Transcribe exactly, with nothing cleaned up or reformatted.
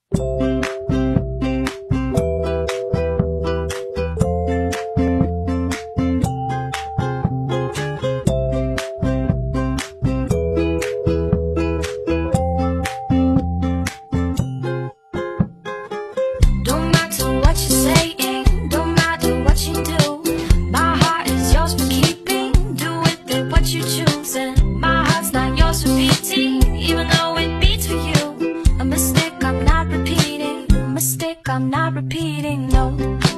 Don't matter what you're saying, don't matter what you do. My heart is yours for keeping. Do with it what you choose, and my heart's not yours for beating, even though it beats for you. A mistake I'm not repeating, a mistake I'm not repeating, no.